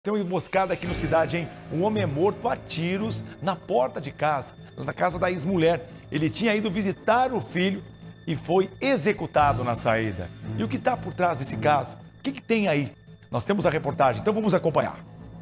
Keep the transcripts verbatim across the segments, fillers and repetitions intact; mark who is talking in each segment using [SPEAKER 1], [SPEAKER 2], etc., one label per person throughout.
[SPEAKER 1] Tem uma emboscada aqui no Cidade, hein? Um homem é morto a tiros na porta de casa, na casa da ex-mulher. Ele tinha ido visitar o filho e foi executado na saída. E o que está por trás desse caso? O que, que tem aí? Nós temos a reportagem, então vamos acompanhar.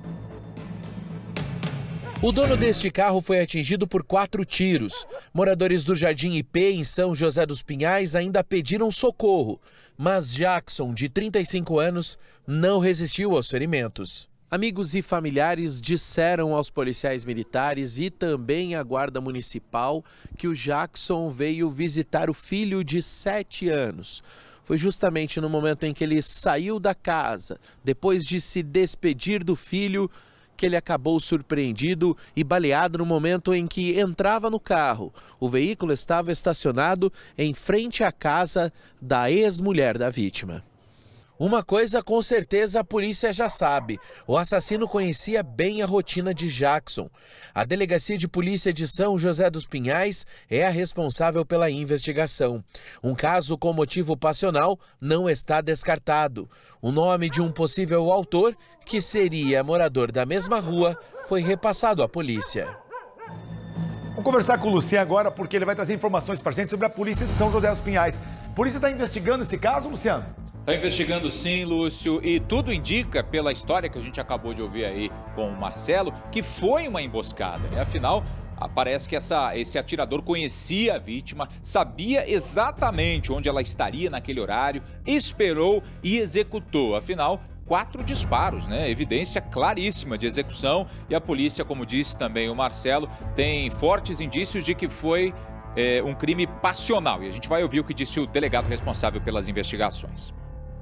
[SPEAKER 2] O dono deste carro foi atingido por quatro tiros. Moradores do Jardim I P, em São José dos Pinhais, ainda pediram socorro. Mas Jackson, de trinta e cinco anos, não resistiu aos ferimentos. Amigos e familiares disseram aos policiais militares e também à Guarda Municipal que o Jackson veio visitar o filho de sete anos. Foi justamente no momento em que ele saiu da casa, depois de se despedir do filho, que ele acabou surpreendido e baleado no momento em que entrava no carro. O veículo estava estacionado em frente à casa da ex-mulher da vítima. Uma coisa com certeza a polícia já sabe: o assassino conhecia bem a rotina de Jackson. A Delegacia de Polícia de São José dos Pinhais é a responsável pela investigação. Um caso com motivo passional não está descartado. O nome de um possível autor, que seria morador da mesma rua, foi repassado à polícia.
[SPEAKER 1] Vamos conversar com o Luciano agora, porque ele vai trazer informações para a gente sobre a polícia de São José dos Pinhais. A polícia está investigando esse caso, Luciano?
[SPEAKER 3] Está investigando sim, Lúcio, e tudo indica, pela história que a gente acabou de ouvir aí com o Marcelo, que foi uma emboscada, né? Afinal, parece que essa, esse atirador conhecia a vítima, sabia exatamente onde ela estaria naquele horário, esperou e executou. Afinal, quatro disparos, né? Evidência claríssima de execução, e a polícia, como disse também o Marcelo, tem fortes indícios de que foi é, um crime passional. E a gente vai ouvir o que disse o delegado responsável pelas investigações.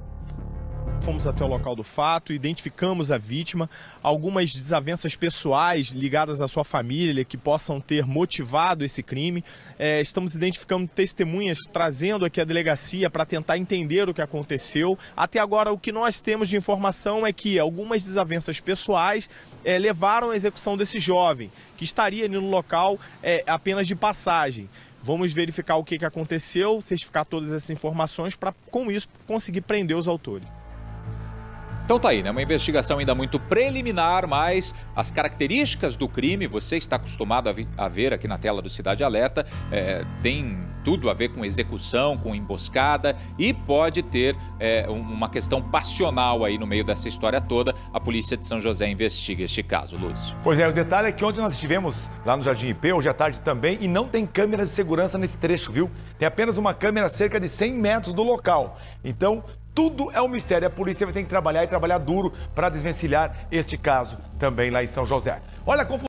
[SPEAKER 4] Fomos até o local do fato, identificamos a vítima, algumas desavenças pessoais ligadas à sua família que possam ter motivado esse crime. É, estamos identificando testemunhas, trazendo aqui a delegacia para tentar entender o que aconteceu. Até agora, o que nós temos de informação é que algumas desavenças pessoais é, levaram à execução desse jovem, que estaria ali no local é, apenas de passagem. Vamos verificar o que, que aconteceu, certificar todas essas informações para, com isso, conseguir prender os autores.
[SPEAKER 3] Então tá aí, né? Uma investigação ainda muito preliminar, mas as características do crime, você está acostumado a, vi a ver aqui na tela do Cidade Alerta, é, tem tudo a ver com execução, com emboscada, e pode ter é, uma questão passional aí no meio dessa história toda. A polícia de São José investiga este caso, Lúcio.
[SPEAKER 1] Pois é, o detalhe é que ontem nós estivemos lá no Jardim I P, hoje à tarde também, e não tem câmeras de segurança nesse trecho, viu? Tem apenas uma câmera a cerca de cem metros do local. Então, tudo é um mistério. A polícia vai ter que trabalhar e trabalhar duro para desvencilhar este caso também lá em São José. Olha a confusão.